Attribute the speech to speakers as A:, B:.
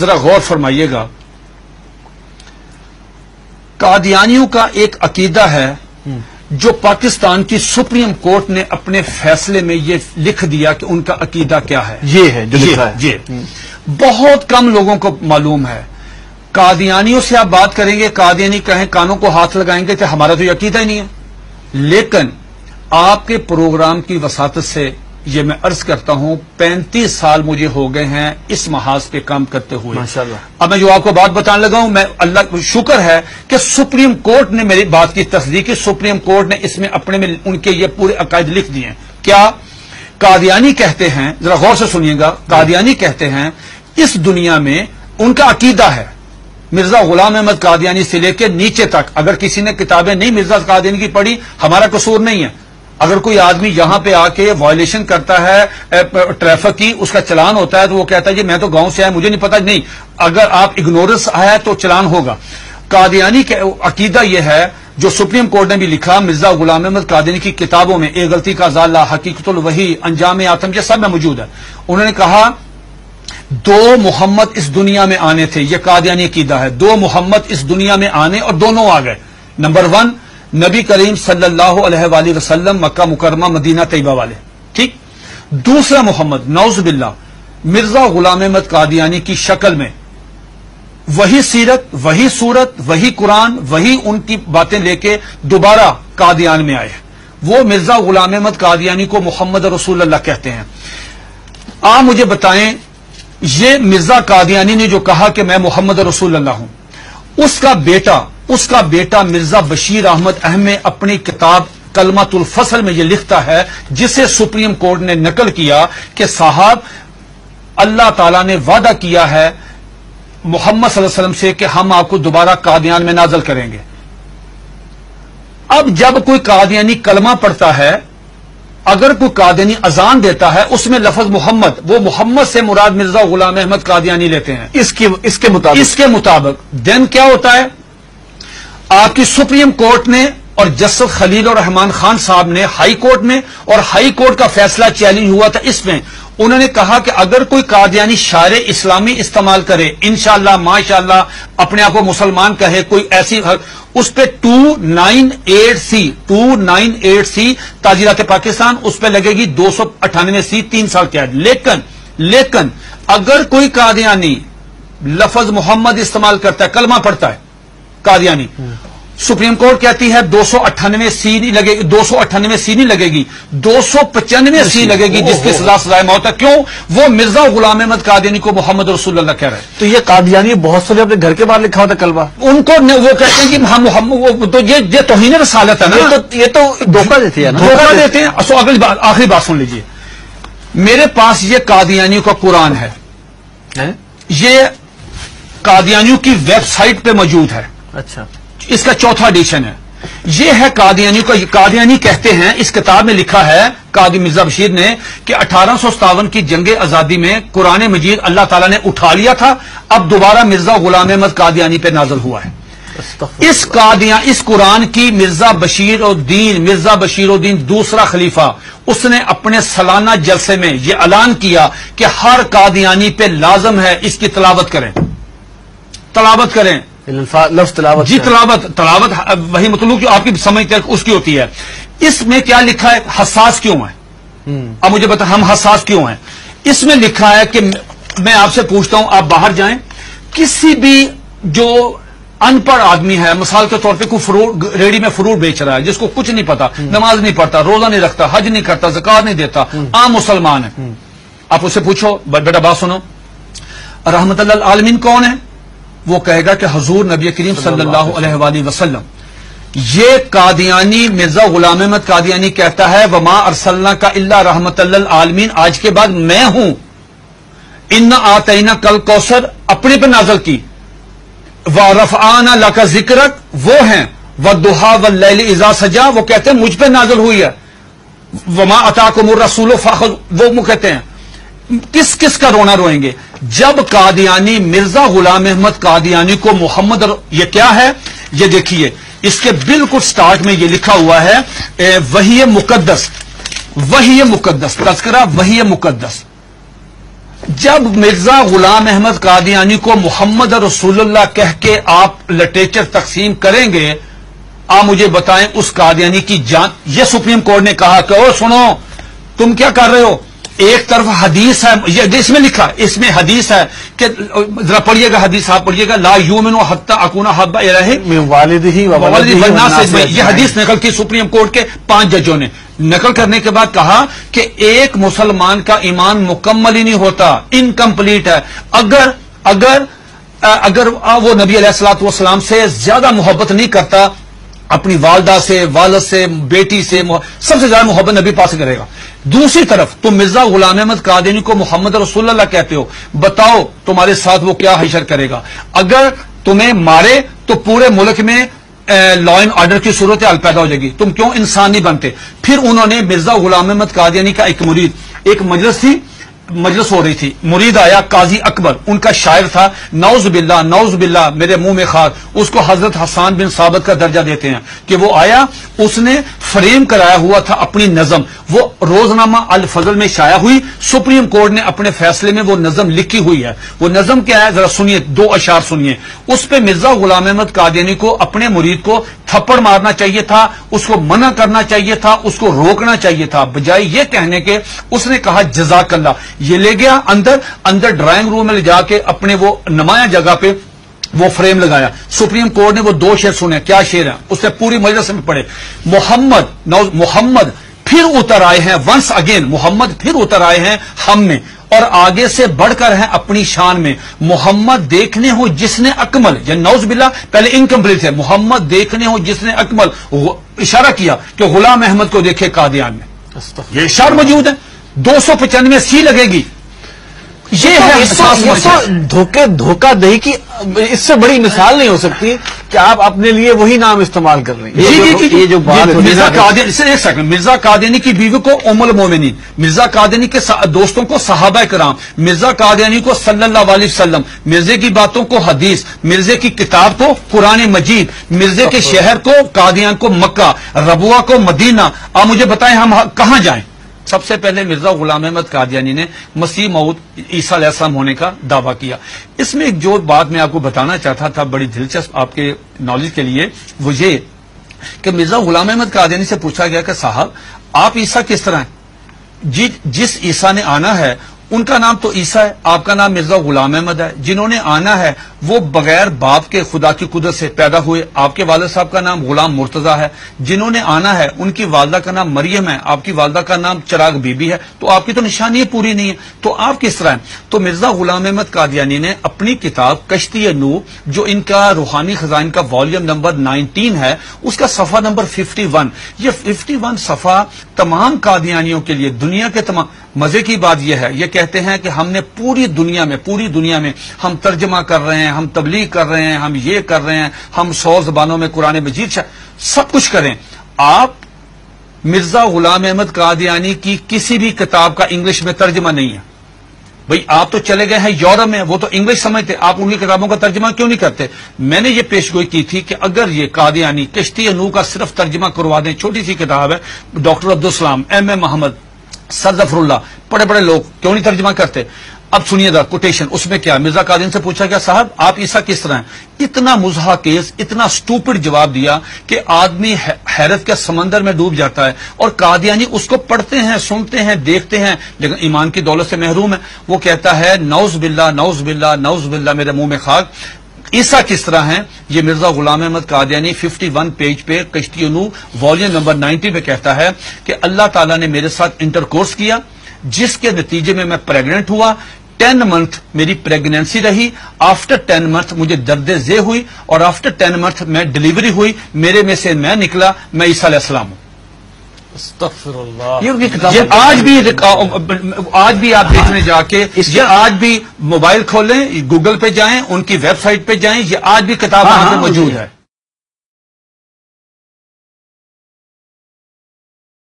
A: ذرا غور فرمائیے گا. قادیانیوں کا ایک عقیدہ ہے جو پاکستان کی سپریم کورٹ نے اپنے فیصلے میں یہ لکھ دیا کہ ان کا عقیدہ کیا ہے.
B: یہ ہے جو لکھا ہے.
A: یہ بہت کم لوگوں کو معلوم ہے. قادیانیوں سے آپ بات کریں گے, قادیانی کہیں کانوں کو ہاتھ لگائیں گے کہ ہمارا تو یہ عقیدہ ہی نہیں ہے. لیکن آپ کے پروگرام کی وساطت سے یہ میں عرض کرتا ہوں 35 سال مجھے ہو گئے ہیں اس محاذ پہ کام کرتے ہوئے.
B: ماشاءاللہ.
A: اب میں جو آپ کو بات بتانے لگا ہوں, میں اللہ کا شکر ہے کہ سپریم کورٹ نے میری بات کی تصدیق کی. سپریم کورٹ نے اس میں اپنے میں ان کے یہ پورے عقائد لکھ دیے ہیں. کیا قادیانی کہتے ہیں, ذرا غور سے سنیے گا, قادیانی کہتے ہیں اس دنیا میں ان کا عقیدہ ہے مرزا غلام احمد قادیانی سے لے کے نیچے تک. اگر کسی نے کتابیں نہیں مرزا قادیانی کی پڑھی, ہمارا قصور نہیں ہے. اگر کوئی آدمی یہاں پہ آ کے وائلیشن کرتا ہے ٹریفک کی, اس کا چلان ہوتا ہے تو وہ کہتا ہے جی میں تو گاؤں سے آیا, مجھے نہیں پتا. نہیں, اگر آپ اگنورنس آیا تو چلان ہوگا. قادیانی کا عقیدہ یہ ہے جو سپریم کورٹ نے بھی لکھا مرزا غلام احمد قادیانی کی کتابوں میں, ایک غلطی کا ازالہ, حقیقت الوحی, انجام آتم, یہ سب میں موجود ہے. انہوں نے کہا 2 محمد اس دنیا میں آنے تھے. یہ قادیانی عقیدہ ہے. 2 محمد اس دنیا میں آنے اور دونوں آ گئے. نمبر 1 نبی کریم صلی اللہ علیہ وآلہ وسلم, مکہ مکرمہ مدینہ طیبہ والے, ٹھیک. دوسرا محمد نعوذ باللہ مرزا غلام احمد قادیانی کی شکل میں, وہی سیرت, وہی صورت, وہی قرآن, وہی ان کی باتیں لے کے دوبارہ قادیان میں آئے. وہ مرزا غلام احمد قادیانی کو محمد رسول اللہ کہتے ہیں. آپ مجھے بتائیں یہ مرزا قادیانی نے جو کہا کہ میں محمد رسول اللہ ہوں, اس کا بیٹا مرزا بشیر احمد احمد اپنی کتاب کلمۃ الفصل میں یہ لکھتا ہے, جسے سپریم کورٹ نے نقل کیا کہ صاحب اللہ تعالیٰ نے وعدہ کیا ہے محمد صلی اللہ علیہ وسلم سے کہ ہم آپ کو دوبارہ قادیان میں نازل کریں گے. اب جب کوئی قادیانی کلمہ پڑھتا ہے, اگر کوئی قادیانی اذان دیتا ہے, اس میں لفظ محمد, وہ محمد سے مراد مرزا غلام احمد قادیانی لیتے ہیں اس کے مطابق. دین کیا ہوتا ہے, آپ کی سپریم کورٹ نے اور جسٹس خلیل الرحمان خان صاحب نے ہائی کورٹ میں, اور ہائی کورٹ کا فیصلہ چیلنج ہوا تھا اس میں, انہوں نے کہا کہ اگر کوئی قادیانی شعر اسلامی استعمال کرے, انشاءاللہ ماشاءاللہ اپنے آپ کو مسلمان کہے, کوئی ایسی, اس پہ 298C تعزیرات پاکستان, اس پہ لگے گی 298C 3 سال قید. لیکن اگر کوئی قادیانی لفظ محمد استعمال کرتا ہے, کلمہ پڑھتا ہے قادیانی, سپریم کورٹ کہتی ہے 298C نہیں لگے گی, 298C نہیں لگے گی, 295C لگے گی, جس کی سزا سزائے موت ہے. کیوں؟ وہ مرزا غلام احمد قادیانی کو محمد رسول اللہ کہہ رہے ہیں.
B: تو یہ قادیانی بہت سے اپنے گھر کے باہر لکھا ہوتا کلمہ,
A: ان کو وہ کہتے ہیں کہ ہم محمد, تو یہ توہین رسالت ہے نا,
B: یہ تو دھوکہ دیتے ہیں نا,
A: دھوکہ دیتے ہیں. آخری بات سن لیجئے, میرے پاس یہ قادیانیوں کا قرآن ہے, یہ قادیانیوں کی ویب سائٹ پہ موجود ہے.
B: اچھا,
A: اس کا چوتھا ایڈیشن ہے. یہ ہے قادیانیوں کا. قادیانی کہتے ہیں, اس کتاب میں لکھا ہے قاضی مرزا بشیر نے کہ 1857 کی جنگ آزادی میں قرآن مجید اللہ تعالیٰ نے اٹھا لیا تھا, اب دوبارہ مرزا غلام احمد قادیانی پہ نازل ہوا ہے. اس قرآن کی مرزا بشیر الدین دوسرا خلیفہ, اس نے اپنے سالانہ جلسے میں یہ اعلان کیا کہ ہر قادیانی پہ لازم ہے اس کی تلاوت کریں.
B: لفظ تلاوت,
A: جی تلاوت وہی مطلوب جو آپ کی سمجھ تک اس کی ہوتی ہے. اس میں کیا لکھا ہے, حساس کیوں ہے؟ اب مجھے بتا ہم حساس کیوں ہیں. اس میں لکھا ہے کہ میں آپ سے پوچھتا ہوں, آپ باہر جائیں, کسی بھی جو ان پڑھ آدمی ہے, مثال کے طور پہ کوئی ریڑی میں فروٹ بیچ رہا ہے, جس کو کچھ نہیں پتا, نماز نہیں پڑھتا, روزہ نہیں رکھتا, حج نہیں کرتا, زکات نہیں دیتا, عام مسلمان ہے, آپ اس سے پوچھو بیٹا بات سنو, رحمت اللہ العالمین کون ہے؟ وہ کہے گا کہ حضور نبی کریم صلی اللہ علیہ وآلہ وسلم. یہ قادیانی مرزا غلام احمد قادیانی کہتا ہے وما ارسلناک الا رحمت للعالمین, آج کے بعد میں ہوں. انا آتینا کل کوثر اپنے پہ نازل کی, ورفعنا لک ذکرک وہ ہیں, والضحی واللیل اذا سجا وہ کہتے ہیں مجھ پہ نازل ہوئی ہے, وما اتاکم الرسول فخذوہ وہ کہتے ہیں. کس کا رونا روئیں گے جب قادیانی مرزا غلام احمد قادیانی کو محمد یہ کیا ہے, یہ دیکھیے اس کے بالکل سٹارٹ میں یہ لکھا ہوا ہے وحی مقدس تذکرہ وحی مقدس. جب مرزا غلام احمد قادیانی کو محمد رسول اللہ کہہ کے آپ لٹریچر تقسیم کریں گے، آپ مجھے بتائیں اس قادیانی کی جان. یہ سپریم کورٹ نے کہا کہ او سنو تم کیا کر رہے ہو، ایک طرف حدیث ہے، یہ اس میں لکھا، اس میں حدیث ہے کہ ذرا پڑھیے گا حدیث، آپ پڑھیے گا، لا یؤمن حتی اکون احب الیہ من والدہ والناس اجمعین. یہ حدیث نقل کی سپریم کورٹ کے 5 ججوں نے. نقل کرنے کے بعد کہا کہ ایک مسلمان کا ایمان مکمل ہی نہیں ہوتا، انکمپلیٹ ہے اگر وہ نبی علیہ الصلوۃ والسلام سے زیادہ محبت نہیں کرتا، اپنی والدہ سے، والد سے، بیٹی سے، سب سے زیادہ محبت نبی پاس کرے گا. دوسری طرف تم مرزا غلام احمد قادیانی کو محمد رسول اللہ کہتے ہو، بتاؤ تمہارے ساتھ وہ کیا حشر کرے گا. اگر تمہیں مارے تو پورے ملک میں لا اینڈ آرڈر کی صورتحال پیدا ہو جائے گی، تم کیوں انسان نہیں بنتے. پھر انہوں نے مرزا غلام احمد قادیانی کا ایک مرید، ایک مجلس ہو رہی تھی، مرید آیا قاضی اکبر، ان کا شاعر تھا، نعوذ باللہ میرے منہ میں خاک، اس کو حضرت حسان بن ثابت کا درجہ دیتے ہیں کہ وہ آیا، اس نے فریم کرایا ہوا تھا اپنی نظم، وہ روزنامہ الفضل میں شائع ہوئی، سپریم کورٹ نے اپنے فیصلے میں وہ نظم لکھی ہوئی ہے. وہ نظم کیا ہے ذرا سنیے، 2 اشعار سنیے. اس پہ مرزا غلام احمد قادیانی کو اپنے مرید کو تھپڑ مارنا چاہیے تھا، اس کو منع کرنا چاہیے تھا، اس کو روکنا چاہیے تھا، بجائے یہ کہنے کے اس نے کہا جزاک اللہ. یہ لے گیا اندر ڈرائنگ روم میں لے جا کے اپنے وہ نمایاں جگہ پہ وہ فریم لگایا. سپریم کورٹ نے وہ 2 شعر سنے. کیا شعر ہیں اس نے پوری مجلس میں پڑھے. محمد پھر اتر آئے ہیں، ونس اگین محمد پھر اتر آئے ہیں ہم میں، اور آگے سے بڑھ کر ہیں اپنی شان میں. محمد دیکھنے ہو جس نے اکمل، یعنی نعوذ باللہ پہلے انکمپلیٹ ہے، محمد دیکھنے ہو جس نے اکمل، اشارہ کیا کہ غلام احمد کو دیکھے قادیان میں. یہ اشار موجود ہے، 295 سی لگے گی. یہ ہے
B: دھوکہ دہی کی اس سے بڑی مثال نہیں ہو سکتی کہ آپ اپنے لیے وہی نام استعمال کر رہے ہیں. یہ جو بات
A: مرزا قادیانی، ایک سیکنڈ، مرزا قادیانی کی بیوی کو ام المومنین، مرزا قادیانی کے دوستوں کو صحابہ کرام، مرزا قادیانی کو صلی اللہ علیہ وسلم، مرزے کی باتوں کو حدیث، مرزے کی کتاب کو قرآن مجید، مرزے کے شہر کو قادیان کو مکہ، ربوہ کو مدینہ. آپ مجھے بتائیں ہم کہاں جائیں؟ سب سے پہلے مرزا غلام احمد قادیانی نے مسیح موعود عیسیٰ علیہ السلام ہونے کا دعویٰ کیا. اس میں ایک جو بات میں آپ کو بتانا چاہتا تھا بڑی دلچسپ آپ کے نالج کے لیے، وہ یہ کہ مرزا غلام احمد قادیانی سے پوچھا گیا کہ صاحب آپ عیسیٰ کس طرح ہیں؟ جس عیسیٰ نے آنا ہے ان کا نام تو عیسیٰ ہے، آپ کا نام مرزا غلام احمد ہے. جنہوں نے آنا ہے وہ بغیر باپ کے خدا کی قدرت سے پیدا ہوئے، آپ کے والد صاحب کا نام غلام مرتضیٰ ہے. جنہوں نے آنا ہے ان کی والدہ کا نام مریم ہے، آپ کی والدہ کا نام چراغ بی بی ہے. تو آپ کی تو نشانی پوری نہیں ہے، تو آپ کس طرح ہیں؟ تو مرزا غلام احمد قادیانی نے اپنی کتاب کشتی نوح، جو ان کا روحانی خزائن کا والیوم نمبر 19 ہے، اس کا صفحہ نمبر 51، یہ 51 صفحہ تمام قادیانیوں کے لیے، دنیا کے تمام. مزے کی بات یہ ہے، یہ کہتے ہیں کہ ہم نے پوری دنیا میں ہم ترجمہ کر رہے ہیں، ہم تبلیغ کر رہے ہیں، ہم یہ کر رہے ہیں، ہم 100 زبانوں میں قرآن مجید سب کچھ کریں. آپ مرزا غلام احمد قادیانی کی کسی بھی کتاب کا انگلش میں ترجمہ نہیں ہے. بھئی آپ تو چلے گئے ہیں یورپ میں، وہ تو انگلش سمجھتے، آپ ان کی کتابوں کا ترجمہ کیوں نہیں کرتے؟ میں نے یہ پیشگوئی کی تھی کہ اگر یہ قادیانی کشتی نوح کا صرف ترجمہ کروا دیں، چھوٹی سی کتاب ہے، doctor Abdus Salam, M A Muhammad, sir Zafarullah, بڑے لوگ کیوں نہیں ترجمہ کرتے؟ اب سنیے دا کوٹیشن، اس میں کیا مرزا قادیانی سے پوچھا گیا صاحب آپ عیسیٰ کس طرح ہیں؟ اتنا مضحکیز، اتنا سٹوپڈ جواب دیا کہ آدمی حیرت کے سمندر میں ڈوب جاتا ہے. اور قادیانی اس کو پڑھتے ہیں، سنتے ہیں، دیکھتے ہیں، لیکن ایمان کی دولت سے محروم ہے. وہ کہتا ہے نعوذ باللہ میرے منہ میں خاک، عیسیٰ کس طرح ہیں؟ یہ مرزا غلام احمد قادیانی 51 پیج پہ کشتی نوح والیوم نمبر 90 پہ کہتا ہے کہ اللہ تعالیٰ نے میرے ساتھ انٹرکورس کیا، جس کے نتیجے میں پریگننٹ ہوا. 10 منتھ میری پریگنینسی رہی، آفٹر 10 منتھ مجھے درد ذیل ہوئی، اور آفٹر 10 منتھ میں ڈیلیوری ہوئی، میرے میں سے میں نکلا، میں عیسیٰ علیہ السلام ہوں.
B: استغفر اللہ.
A: یہ آج بھی آپ دیکھنے جا کے، یہ آج بھی موبائل کھولیں، گوگل پہ جائیں، ان کی ویب سائٹ پہ جائیں، یہ آج بھی کتاب وہاں پہ موجود ہے.